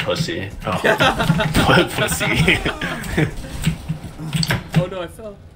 pussy. Oh. What pussy? Oh no, I fell.